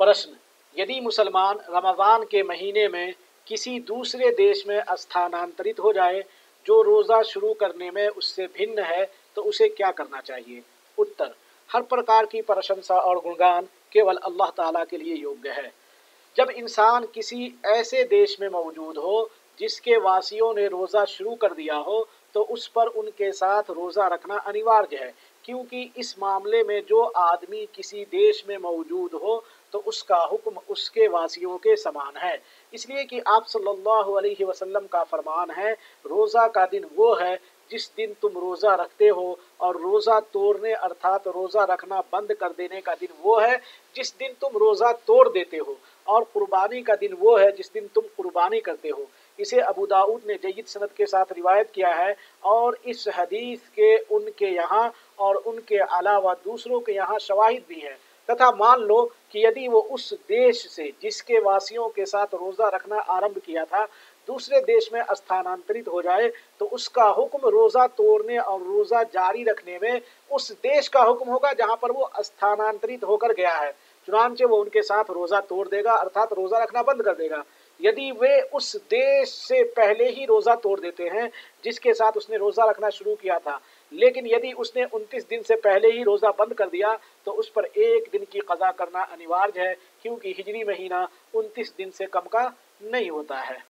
प्रश्न: यदि मुसलमान रमज़ान के महीने में किसी दूसरे देश में स्थानांतरित हो जाए जो रोज़ा शुरू करने में उससे भिन्न है तो उसे क्या करना चाहिए? उत्तर: हर प्रकार की प्रशंसा और गुणगान केवल अल्लाह ताला के लिए योग्य है। जब इंसान किसी ऐसे देश में मौजूद हो जिसके वासियों ने रोज़ा शुरू कर दिया हो तो उस पर उनके साथ रोज़ा रखना अनिवार्य है, क्योंकि इस मामले में जो आदमी किसी देश में मौजूद हो तो उसका हुक्म उसके वासियों के समान है। इसलिए कि आप सल्लल्लाहु अलैहि वसल्लम का फरमान है, रोज़ा का दिन वो है जिस दिन तुम रोज़ा रखते हो, और रोज़ा तोड़ने अर्थात रोज़ा रखना बंद कर देने का दिन वो है जिस दिन तुम रोज़ा तोड़ देते हो, और कुर्बानी का दिन वो है जिस दिन तुम कुर्बानी करते हो। इसे अबू दाऊद ने जय्यद सनद के साथ रिवायत किया है, और इस हदीस के उनके यहाँ और उनके अलावा दूसरों के यहाँ शवाहिद भी हैं। तथा मान लो कि यदि वो उस देश से जिसके वासियों के साथ रोज़ा रखना आरंभ किया था दूसरे देश में स्थानांतरित हो जाए तो उसका हुक्म रोज़ा तोड़ने और रोज़ा जारी रखने में उस देश का हुक्म होगा जहाँ पर वो स्थानांतरित होकर गया है। चुनांचे वो उनके साथ रोज़ा तोड़ देगा अर्थात रोज़ा रखना बंद कर देगा। यदि वे उस देश से पहले ही रोज़ा तोड़ देते हैं जिसके साथ उसने रोज़ा रखना शुरू किया था, लेकिन यदि उसने 29 दिन से पहले ही रोज़ा बंद कर दिया तो उस पर एक दिन की क़ज़ा करना अनिवार्य है, क्योंकि हिजरी महीना 29 दिन से कम का नहीं होता है।